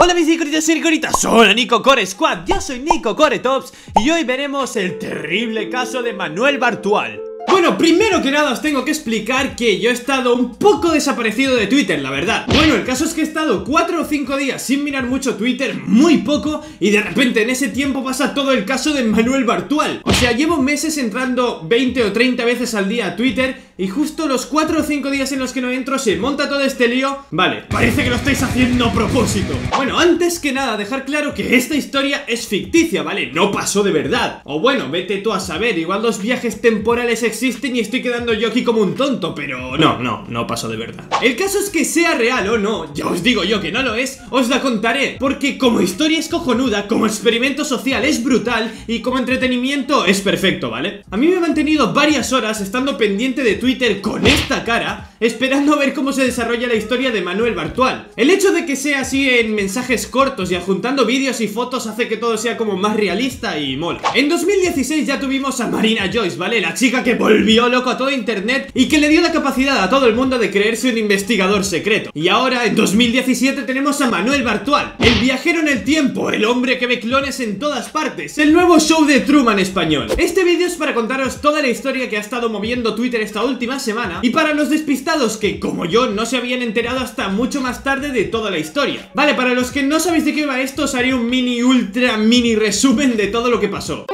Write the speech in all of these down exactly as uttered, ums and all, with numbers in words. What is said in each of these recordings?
Hola mis icoritas y icoritas, hola Nico Core Squad, yo soy Nico Core Tops y hoy veremos el terrible caso de Manuel Bartual. Bueno, primero que nada os tengo que explicar que yo he estado un poco desaparecido de Twitter, la verdad. Bueno, el caso es que he estado cuatro o cinco días sin mirar mucho Twitter, muy poco, y de repente en ese tiempo pasa todo el caso de Manuel Bartual. O sea, llevo meses entrando veinte o treinta veces al día a Twitter y justo los cuatro o cinco días en los que no entro se monta todo este lío. Vale, parece que lo estáis haciendo a propósito. Bueno, antes que nada dejar claro que esta historia es ficticia, ¿vale? No pasó de verdad. O bueno, vete tú a saber, igual los viajes temporales existen y estoy quedando yo aquí como un tonto, pero no, no, no pasó de verdad. El caso es que sea real o no, ya os digo yo que no lo es, os la contaré, porque como historia es cojonuda, como experimento social es brutal y como entretenimiento es perfecto, ¿vale? A mí me he mantenido varias horas estando pendiente de Twitter con esta cara, esperando a ver cómo se desarrolla la historia de Manuel Bartual. El hecho de que sea así en mensajes cortos y adjuntando vídeos y fotos hace que todo sea como más realista y mola. En dos mil dieciséis ya tuvimos a Marina Joyce, ¿vale? La chica que volvió loco a todo internet y que le dio la capacidad a todo el mundo de creerse un investigador secreto. Y ahora, en dos mil diecisiete, tenemos a Manuel Bartual, el viajero en el tiempo, el hombre que ve clones en todas partes, el nuevo show de Truman español. Este vídeo es para contaros toda la historia que ha estado moviendo Twitter esta última semana y para los despistados que, como yo, no se habían enterado hasta mucho más tarde de toda la historia. Vale, para los que no sabéis de qué va esto, os haré un mini ultra mini resumen de todo lo que pasó.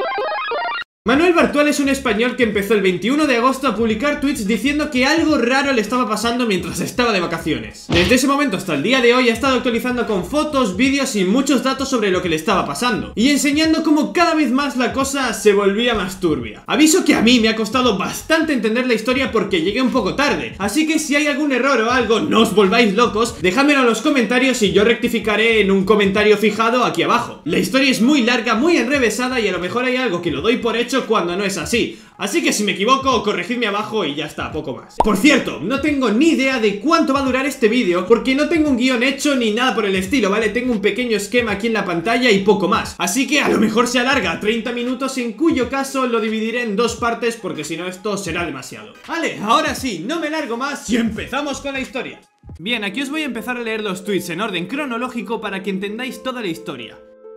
Manuel Bartual es un español que empezó el veintiuno de agosto a publicar tweets diciendo que algo raro le estaba pasando mientras estaba de vacaciones. Desde ese momento hasta el día de hoy ha estado actualizando con fotos, vídeos y muchos datos sobre lo que le estaba pasando y enseñando cómo cada vez más la cosa se volvía más turbia. Aviso que a mí me ha costado bastante entender la historia porque llegué un poco tarde, así que si hay algún error o algo, no os volváis locos, dejádmelo en los comentarios y yo rectificaré en un comentario fijado aquí abajo. La historia es muy larga, muy enrevesada y a lo mejor hay algo que lo doy por hecho cuando no es así, así que si me equivoco, corregidme abajo y ya está, poco más. Por cierto, no tengo ni idea de cuánto va a durar este vídeo porque no tengo un guión hecho ni nada por el estilo, ¿vale? Tengo un pequeño esquema aquí en la pantalla y poco más, así que a lo mejor se alarga treinta minutos, en cuyo caso lo dividiré en dos partes porque si no esto será demasiado. Vale, ahora sí, no me largo más y empezamos con la historia. Bien, aquí os voy a empezar a leer los tweets en orden cronológico para que entendáis toda la historia.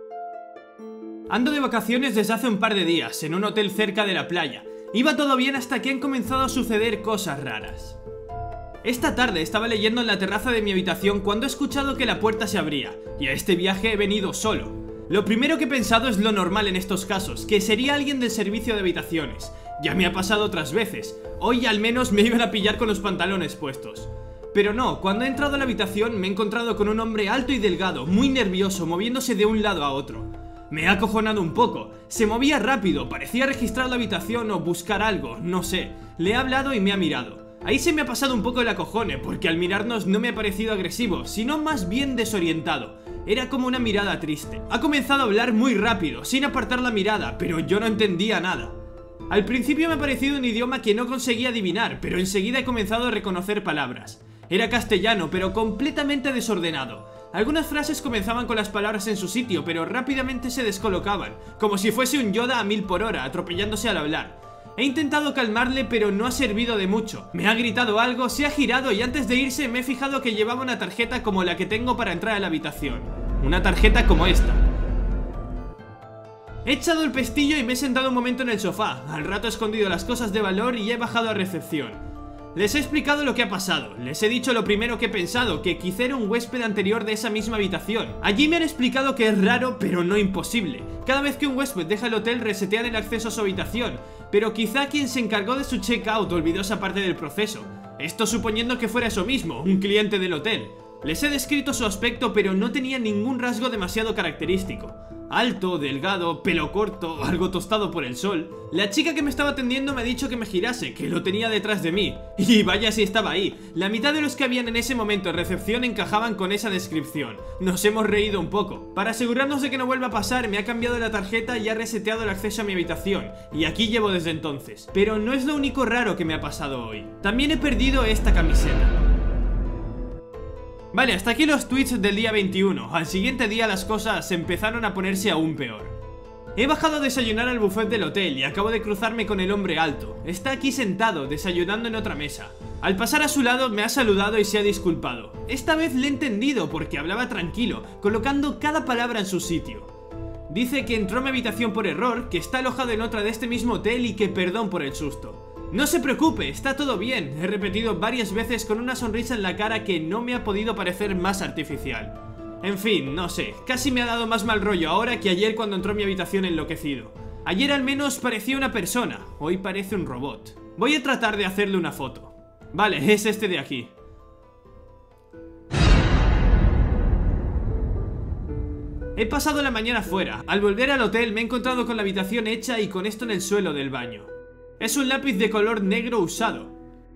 Ando de vacaciones desde hace un par de días, en un hotel cerca de la playa. Iba todo bien hasta que han comenzado a suceder cosas raras. Esta tarde estaba leyendo en la terraza de mi habitación cuando he escuchado que la puerta se abría, y a este viaje he venido solo. Lo primero que he pensado es lo normal en estos casos, que sería alguien del servicio de habitaciones. Ya me ha pasado otras veces, hoy al menos me iban a pillar con los pantalones puestos. Pero no, cuando he entrado a la habitación me he encontrado con un hombre alto y delgado, muy nervioso, moviéndose de un lado a otro. Me ha acojonado un poco, se movía rápido, parecía registrar la habitación o buscar algo, no sé. Le he hablado y me ha mirado. Ahí se me ha pasado un poco el acojone, porque al mirarnos no me ha parecido agresivo, sino más bien desorientado. Era como una mirada triste. Ha comenzado a hablar muy rápido, sin apartar la mirada, pero yo no entendía nada. Al principio me ha parecido un idioma que no conseguía adivinar, pero enseguida he comenzado a reconocer palabras. Era castellano, pero completamente desordenado. Algunas frases comenzaban con las palabras en su sitio, pero rápidamente se descolocaban, como si fuese un Yoda a mil por hora, atropellándose al hablar. He intentado calmarle, pero no ha servido de mucho. Me ha gritado algo, se ha girado y antes de irse me he fijado que llevaba una tarjeta como la que tengo para entrar a la habitación. Una tarjeta como esta. He echado el pestillo y me he sentado un momento en el sofá. Al rato he escondido las cosas de valor y he bajado a recepción. Les he explicado lo que ha pasado, les he dicho lo primero que he pensado, que quizá era un huésped anterior de esa misma habitación. Allí me han explicado que es raro, pero no imposible. Cada vez que un huésped deja el hotel resetean el acceso a su habitación, pero quizá quien se encargó de su checkout olvidó esa parte del proceso. Esto suponiendo que fuera eso mismo, un cliente del hotel. Les he descrito su aspecto, pero no tenía ningún rasgo demasiado característico. Alto, delgado, pelo corto, algo tostado por el sol. La chica que me estaba atendiendo me ha dicho que me girase, que lo tenía detrás de mí. Y vaya si estaba ahí. La mitad de los que habían en ese momento en recepción encajaban con esa descripción. Nos hemos reído un poco. Para asegurarnos de que no vuelva a pasar, me ha cambiado la tarjeta y ha reseteado el acceso a mi habitación. Y aquí llevo desde entonces. Pero no es lo único raro que me ha pasado hoy. También he perdido esta camiseta. Vale, hasta aquí los tweets del día veintiuno. Al siguiente día las cosas empezaron a ponerse aún peor. He bajado a desayunar al buffet del hotel y acabo de cruzarme con el hombre alto. Está aquí sentado, desayunando en otra mesa. Al pasar a su lado me ha saludado y se ha disculpado. Esta vez le he entendido porque hablaba tranquilo, colocando cada palabra en su sitio. Dice que entró a mi habitación por error, que está alojado en otra de este mismo hotel y que perdón por el susto. No se preocupe, está todo bien, he repetido varias veces con una sonrisa en la cara que no me ha podido parecer más artificial. En fin, no sé, casi me ha dado más mal rollo ahora que ayer cuando entró a mi habitación enloquecido. Ayer al menos parecía una persona, hoy parece un robot. Voy a tratar de hacerle una foto. Vale, es este de aquí. He pasado la mañana fuera. Al volver al hotel me he encontrado con la habitación hecha y con esto en el suelo del baño. Es un lápiz de color negro usado.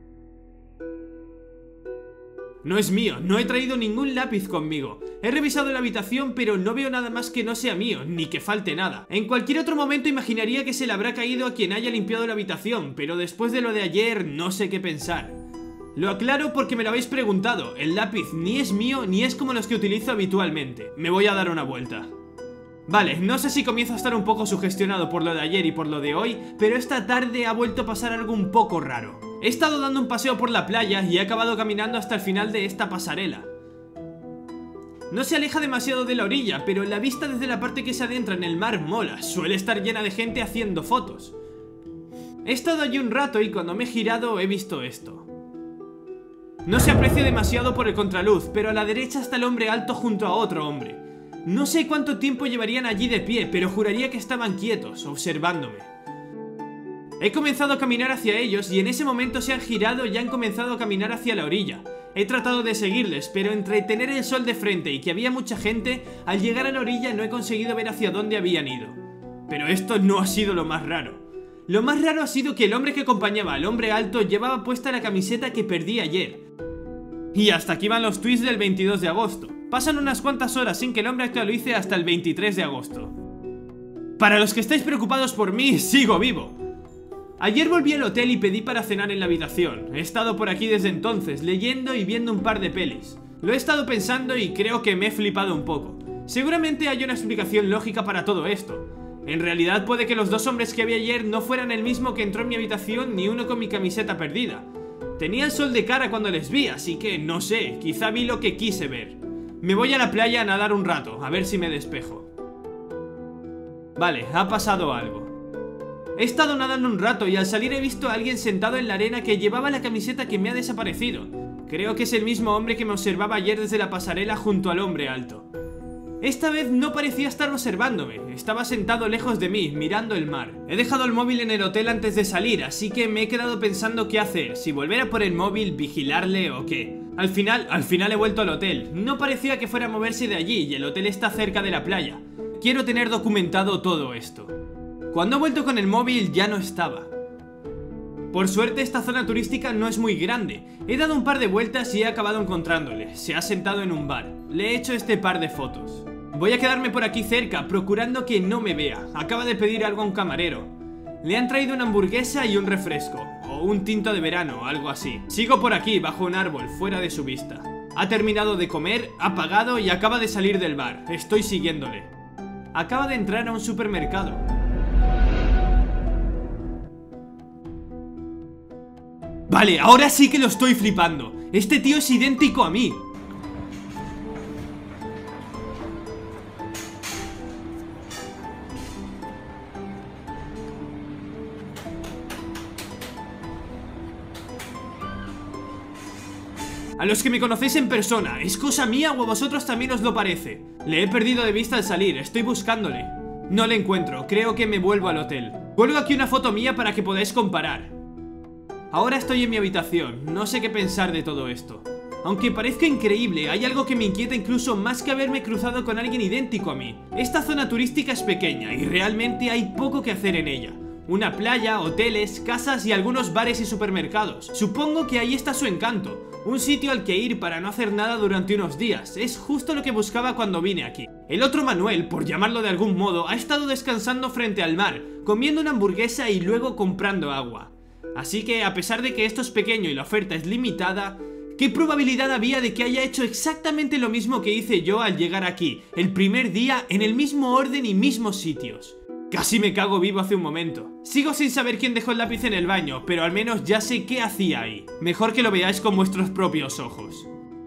No es mío, no he traído ningún lápiz conmigo. He revisado la habitación pero no veo nada más que no sea mío, ni que falte nada. En cualquier otro momento imaginaría que se le habrá caído a quien haya limpiado la habitación, pero después de lo de ayer no sé qué pensar. Lo aclaro porque me lo habéis preguntado, el lápiz ni es mío ni es como los que utilizo habitualmente. Me voy a dar una vuelta. Vale, no sé si comienzo a estar un poco sugestionado por lo de ayer y por lo de hoy, pero esta tarde ha vuelto a pasar algo un poco raro. He estado dando un paseo por la playa y he acabado caminando hasta el final de esta pasarela. No se aleja demasiado de la orilla, pero la vista desde la parte que se adentra en el mar mola, suele estar llena de gente haciendo fotos. He estado allí un rato y cuando me he girado he visto esto. No se aprecia demasiado por el contraluz, pero a la derecha está el hombre alto junto a otro hombre. No sé cuánto tiempo llevarían allí de pie, pero juraría que estaban quietos, observándome. He comenzado a caminar hacia ellos y en ese momento se han girado y han comenzado a caminar hacia la orilla. He tratado de seguirles, pero entre tener el sol de frente y que había mucha gente, al llegar a la orilla no he conseguido ver hacia dónde habían ido. Pero esto no ha sido lo más raro. Lo más raro ha sido que el hombre que acompañaba al hombre alto llevaba puesta la camiseta que perdí ayer. Y hasta aquí van los tweets del veintidós de agosto. Pasan unas cuantas horas sin que el hombre actualice hasta el veintitrés de agosto. Para los que estáis preocupados por mí, sigo vivo. Ayer volví al hotel y pedí para cenar en la habitación. He estado por aquí desde entonces, leyendo y viendo un par de pelis. Lo he estado pensando y creo que me he flipado un poco. Seguramente hay una explicación lógica para todo esto. En realidad puede que los dos hombres que vi ayer no fueran el mismo que entró en mi habitación ni uno con mi camiseta perdida. Tenía el sol de cara cuando les vi, así que no sé, quizá vi lo que quise ver. Me voy a la playa a nadar un rato, a ver si me despejo. Vale, ha pasado algo. He estado nadando un rato y al salir he visto a alguien sentado en la arena que llevaba la camiseta que me ha desaparecido. Creo que es el mismo hombre que me observaba ayer desde la pasarela junto al hombre alto. Esta vez no parecía estar observándome, estaba sentado lejos de mí, mirando el mar. He dejado el móvil en el hotel antes de salir, así que me he quedado pensando qué hacer, si volver a por el móvil, vigilarle o qué. Al final, al final he vuelto al hotel, no parecía que fuera a moverse de allí y el hotel está cerca de la playa. Quiero tener documentado todo esto. Cuando he vuelto con el móvil ya no estaba. Por suerte esta zona turística no es muy grande. He dado un par de vueltas y he acabado encontrándole. Se ha sentado en un bar. Le he hecho este par de fotos. Voy a quedarme por aquí cerca, procurando que no me vea. Acaba de pedir algo a un camarero. Le han traído una hamburguesa y un refresco. O un tinto de verano, algo así. Sigo por aquí, bajo un árbol, fuera de su vista. Ha terminado de comer, ha pagado y acaba de salir del bar. Estoy siguiéndole. Acaba de entrar a un supermercado. Vale, ahora sí que lo estoy flipando. Este tío es idéntico a mí. A los que me conocéis en persona, ¿es cosa mía o a vosotros también os lo parece? Le he perdido de vista al salir, estoy buscándole. No le encuentro, creo que me vuelvo al hotel. Cuelgo aquí una foto mía para que podáis comparar. Ahora estoy en mi habitación, no sé qué pensar de todo esto. Aunque parezca increíble, hay algo que me inquieta incluso más que haberme cruzado con alguien idéntico a mí. Esta zona turística es pequeña y realmente hay poco que hacer en ella. Una playa, hoteles, casas y algunos bares y supermercados. Supongo que ahí está su encanto. Un sitio al que ir para no hacer nada durante unos días. Es justo lo que buscaba cuando vine aquí. El otro Manuel, por llamarlo de algún modo, ha estado descansando frente al mar, comiendo una hamburguesa y luego comprando agua. Así que, a pesar de que esto es pequeño y la oferta es limitada, ¿qué probabilidad había de que haya hecho exactamente lo mismo que hice yo al llegar aquí, el primer día, en el mismo orden y mismos sitios? Casi me cago vivo hace un momento. Sigo sin saber quién dejó el lápiz en el baño, pero al menos ya sé qué hacía ahí. Mejor que lo veáis con vuestros propios ojos.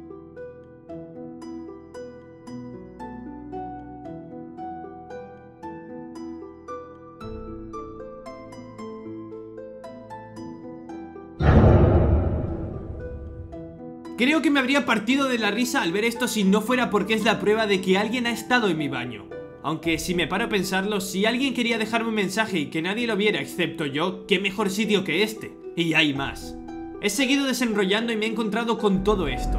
Creo que me habría partido de la risa al ver esto si no fuera porque es la prueba de que alguien ha estado en mi baño. Aunque si me paro a pensarlo, si alguien quería dejarme un mensaje y que nadie lo viera excepto yo, qué mejor sitio que este. Y hay más. He seguido desenrollando y me he encontrado con todo esto.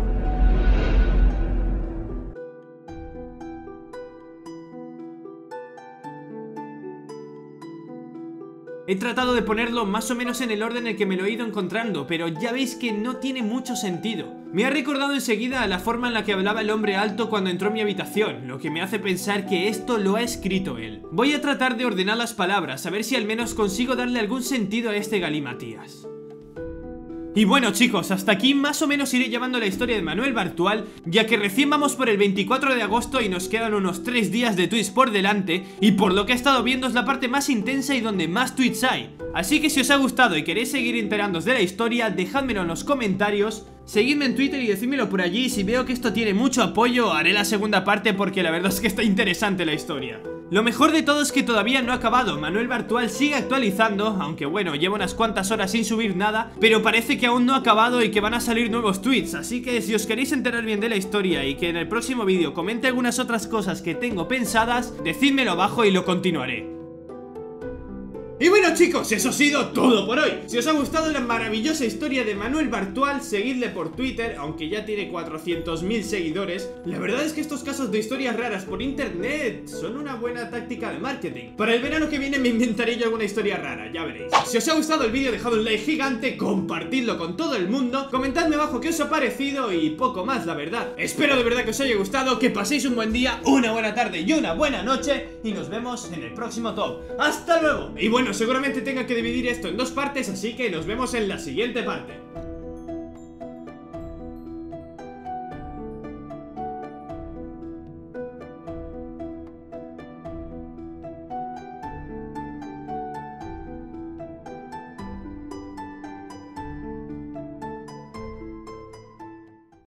He tratado de ponerlo más o menos en el orden en el que me lo he ido encontrando, pero ya veis que no tiene mucho sentido. Me ha recordado enseguida a la forma en la que hablaba el hombre alto cuando entró en mi habitación, lo que me hace pensar que esto lo ha escrito él. Voy a tratar de ordenar las palabras, a ver si al menos consigo darle algún sentido a este galimatías. Y bueno chicos, hasta aquí más o menos iré llevando la historia de Manuel Bartual, ya que recién vamos por el veinticuatro de agosto y nos quedan unos tres días de tweets por delante, y por lo que he estado viendo es la parte más intensa y donde más tweets hay. Así que si os ha gustado y queréis seguir enterándoos de la historia, dejádmelo en los comentarios, seguidme en Twitter y decídmelo por allí. Si veo que esto tiene mucho apoyo, haré la segunda parte porque la verdad es que está interesante la historia. Lo mejor de todo es que todavía no ha acabado. Manuel Bartual sigue actualizando, aunque bueno, lleva unas cuantas horas sin subir nada, pero parece que aún no ha acabado y que van a salir nuevos tweets. Así que si os queréis enterar bien de la historia y que en el próximo vídeo comente algunas otras cosas que tengo pensadas, decídmelo abajo y lo continuaré. Y bueno chicos, eso ha sido todo por hoy. Si os ha gustado la maravillosa historia de Manuel Bartual, seguidle por Twitter, aunque ya tiene cuatrocientos mil seguidores. La verdad es que estos casos de historias raras por internet son una buena táctica de marketing. Para el verano que viene me inventaré yo alguna historia rara, ya veréis. Si os ha gustado el vídeo, dejad un like gigante, compartidlo con todo el mundo, comentadme abajo qué os ha parecido y poco más, la verdad. Espero de verdad que os haya gustado, que paséis un buen día, una buena tarde y una buena noche, y nos vemos en el próximo top. ¡Hasta luego! Y bueno, seguramente tenga que dividir esto en dos partes, así que nos vemos en la siguiente parte.